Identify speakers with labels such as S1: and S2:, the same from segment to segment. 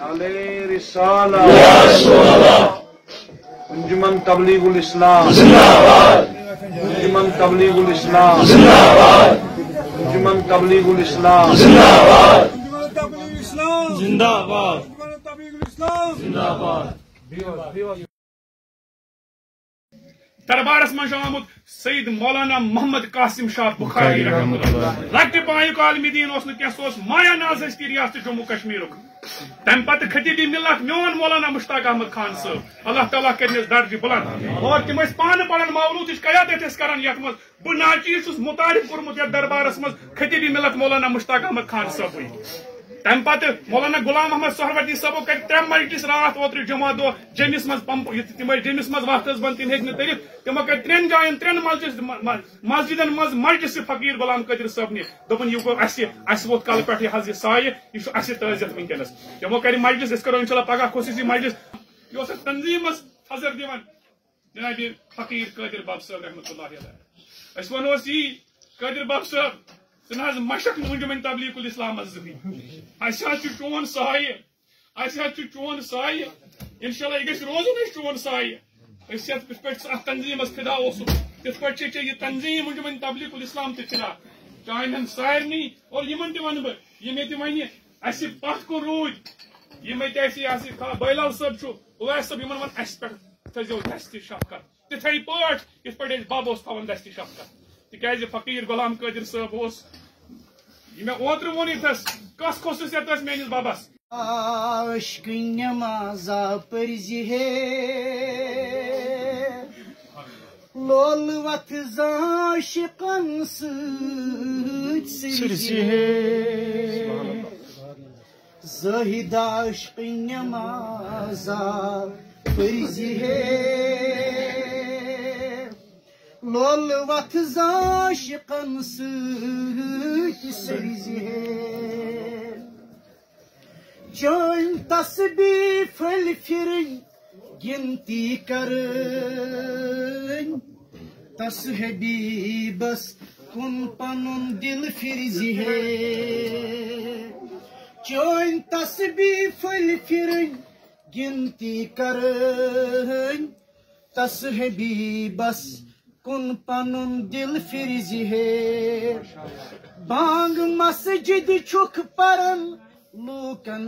S1: علیہ رسالہ انجمن تبلیغ الاسلام انجمن تبلیغ الاسلام انجمن تبلیغ الاسلام
S2: زندہ باد زندہ باد.
S3: دربارس من آمت سید مولانا محمد قاسم شاہ بخاری رحمۃ اللہ لکٹہ پایک عالم دین اس مایا ناز ہستی ریاست جموں کشمیر تم پتہ خطیبی ملت میون مولانا مشتاق احمد خان صاحب اللہ تعالیٰ کرنس درجہ بلند اور تم پانہ پڑھان مولود قیادت کران یت مز بہ ناچیز متعارف کورمت یتھ دربارس مز خطیبی ملت مولانا مشتاق احمد خان صاحب تم پتہ مولانا غلام محمد سہروردی صاحبو کر 3 مجلس رات اوتر جمعہ دہ جمس مز تم جمس مز وقت بند تم ہیکہ ترت تمو کر 3 جائن 3 مسجدن مز مجلس فقیر غلام قادر صاحب دپن یہ گو اس ووت کل پہ یہ سایہ یہ تعزیت ونکس تمو کر مجلس اس کرو انشاءاللہ پگہ خصوصی مجلس یہ تنظیم حضر دان جناب فقیر قادر باب صاحب رحمۃ اللہ علیہ اس ونوس یہ قادر باب صاحب نا مشق انجمن تبلیغ الاسلام چون سایہ چون سایہ انشاءاللہ یہ گھس روزن چون سایہ پہ تنظیم فدا تھ پہ یہ تنظیم انجمن تبلیغ الاسلام فدا چاہن سارنی اور یمن تہ ون بہ یم یہ ون اس پت کو روٗدۍ یم بٲلال صٲب اویس صٲب یمن ون اس پہ تھزو دستی شفقت تتھے پٲٹھۍ یتھ پٲٹھۍ اسہِ بب اوس تھاوان دستی شفقت تکیازِ فقیر غلام قادر صاحب اوس یہ میں اوتر وون یتھس کس خصوصیت ٲس میٲنِس ببس
S4: عشق نمازا پرزی ہے لول وقت عاشقن سرزی ہے زاہد عشق نمازا پرزی ہے لول وقت عاشقن سرزی ہے چون تسبیح پھل پھرن گنتی کرن تس حبیبس کن پنن دل فرزی ہے چون تسبیح پھل پھرن گنتی کرن تس حبیبس کن پنن دل فرزی ہے بانگ مسجد چھک پرن لوکن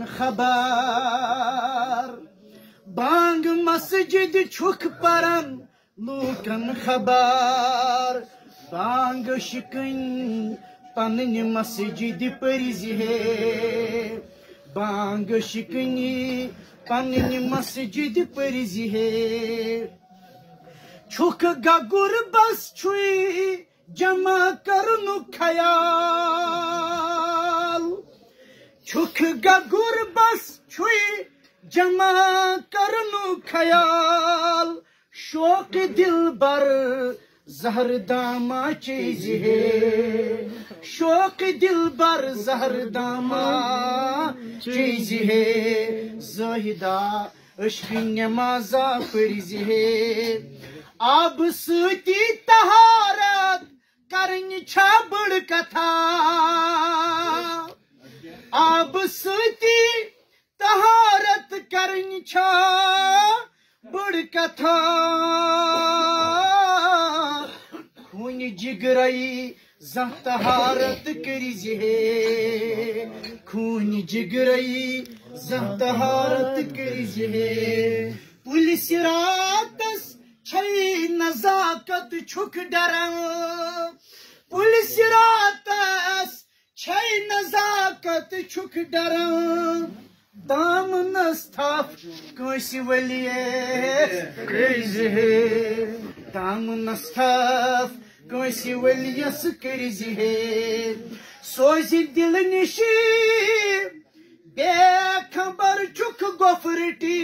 S4: خبر بانگ مسجد چھک پرن لوکن خبر بانگ شکن پنن مسجد پرزی ہے بانگ شکنی پنن مسجد پرزی ہے چھک گگر بس چھوئی جمع کرنو خیال چھک گگر بس چھوئی جمع کرنو خیال شوق دل بر زہر داما چیز ہے شوق دل بر زہر داما چیز ہے زاہدہ عشق نمازا فرزی ہے آب ستی طہارت کرنی چھا بڑ کتھا آب ستی طہارت کرنی چھا بڑ کتھا خون جگرئی زہ طہارت کرزی ہے خون جگرئی زہ طہارت کرزی ہے پولیس راتس چھئی نزاکت چھک ڈران پولیس راتس چھئی نزاکت چھک ڈران دامنس تھپ کٲنٛسہِ ؤلیَس کٔرزِ ہے دامنس تھپ کٲنٛسہِ ؤلیَس کٔرزِ ہے سوزِ دل نِشی بے خبر چھُکھ گۄپھرٹی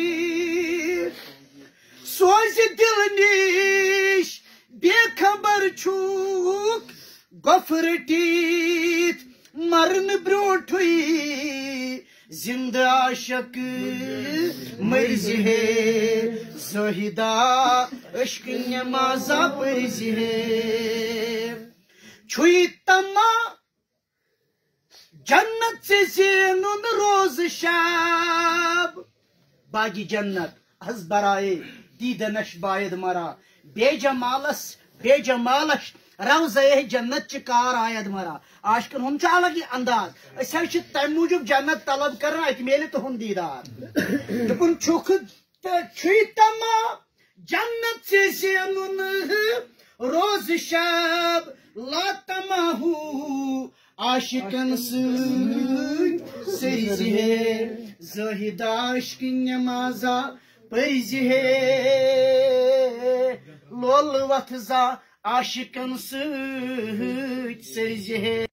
S4: سوزِ دل نِش بے خبر چھُکھ گۄپھرٹی مرن برونٹھٕے زندہ عاشق مرزی ہے زاہدہ عشق نمازا پرزی ہے چھوئی تما جنت سے زینن روز شب باغی جنت از برائے دیدنش باید مرا بے جمالش روزہ جنت چہ کار آید مرا عاشقن ہم الگ ہی انداز اس تم موجود جنت طلب کرنا ات میلے تہد دیدار دپن چھک تما جنت سے زینن روز شب لا تما ہو عاشقن سری ہے زاہد عاشق نمازا پرز ہے لول وتھزا عاشقن سرز ہے